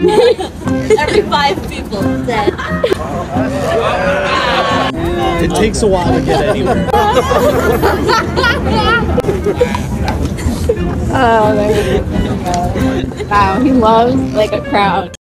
Every 5 people dead. It takes a while to get anywhere. Oh, there we go. Wow, he loves like a crowd.